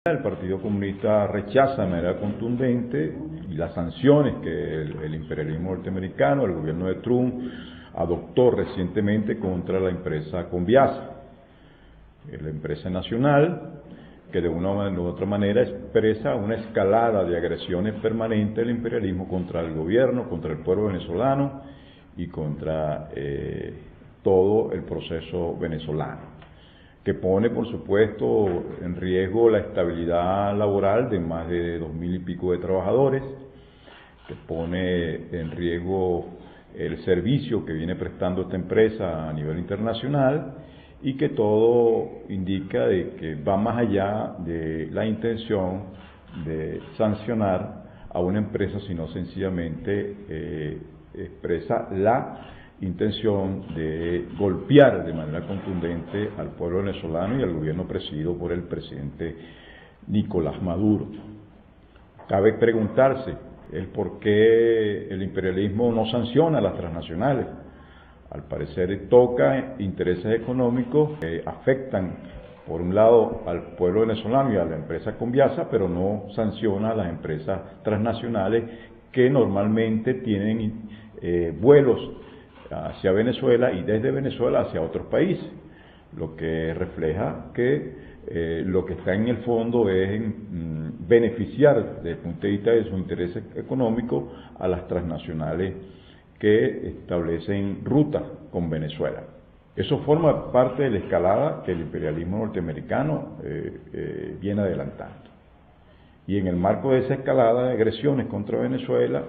El Partido Comunista rechaza de manera contundente las sanciones que el imperialismo norteamericano, el gobierno de Trump, adoptó recientemente contra la empresa Conviasa, la empresa nacional que de una u otra manera expresa una escalada de agresiones permanentes del imperialismo contra el gobierno, contra el pueblo venezolano y contra todo el proceso venezolano, que pone, por supuesto, en riesgo la estabilidad laboral de más de 2.000 y pico de trabajadores, que pone en riesgo el servicio que viene prestando esta empresa a nivel internacional y que todo indica de que va más allá de la intención de sancionar a una empresa, sino sencillamente expresa la intención de golpear de manera contundente al pueblo venezolano y al gobierno presidido por el presidente Nicolás Maduro. Cabe preguntarse el por qué el imperialismo no sanciona a las transnacionales. Al parecer toca intereses económicos que afectan por un lado al pueblo venezolano y a la empresa Conviasa, pero no sanciona a las empresas transnacionales que normalmente tienen vuelos hacia Venezuela y desde Venezuela hacia otros países, lo que refleja que lo que está en el fondo es beneficiar desde el punto de vista de sus intereses económicos a las transnacionales que establecen rutas con Venezuela. Eso forma parte de la escalada que el imperialismo norteamericano viene adelantando. Y en el marco de esa escalada de agresiones contra Venezuela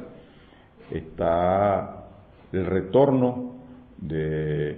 está el retorno de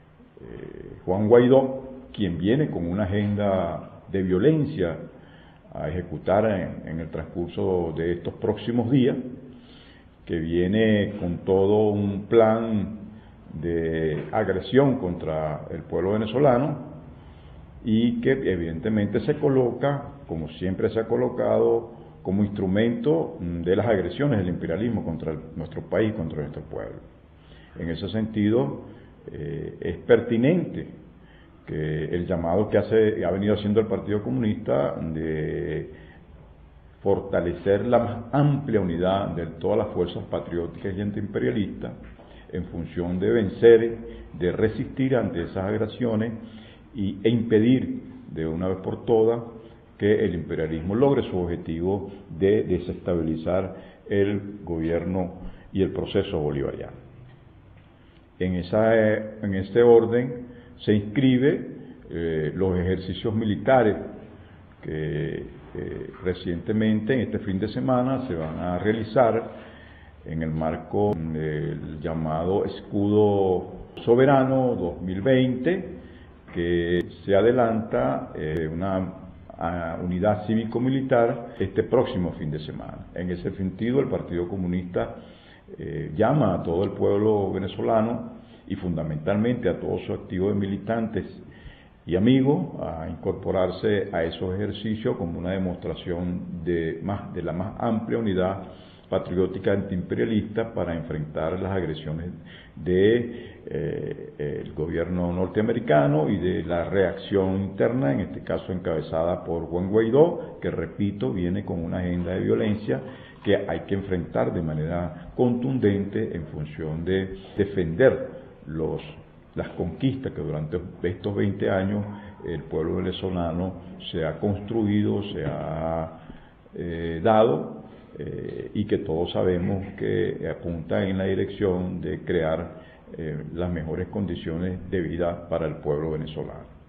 Juan Guaidó, quien viene con una agenda de violencia a ejecutar en el transcurso de estos próximos días, que viene con todo un plan de agresión contra el pueblo venezolano y que evidentemente se coloca, como siempre se ha colocado, como instrumento de las agresiones del imperialismo contra nuestro país, contra nuestro pueblo. En ese sentido, es pertinente que el llamado que ha venido haciendo el Partido Comunista de fortalecer la más amplia unidad de todas las fuerzas patrióticas y antiimperialistas en función de vencer, de resistir ante esas agresiones e impedir de una vez por todas que el imperialismo logre su objetivo de desestabilizar el gobierno y el proceso bolivariano. En este orden se inscribe los ejercicios militares que recientemente, en este fin de semana, se van a realizar en el marco del llamado Escudo Soberano 2020, que se adelanta una unidad cívico-militar este próximo fin de semana. En ese sentido, el Partido Comunista llama a todo el pueblo venezolano y fundamentalmente a todos sus activos militantes y amigos a incorporarse a esos ejercicios como una demostración de la más amplia unidad patriótica antiimperialista para enfrentar las agresiones del gobierno norteamericano y de la reacción interna, en este caso encabezada por Juan Guaidó, que repito, viene con una agenda de violencia que hay que enfrentar de manera contundente en función de defender las conquistas que durante estos 20 años el pueblo venezolano se ha construido, se ha dado y que todos sabemos que apunta en la dirección de crear las mejores condiciones de vida para el pueblo venezolano.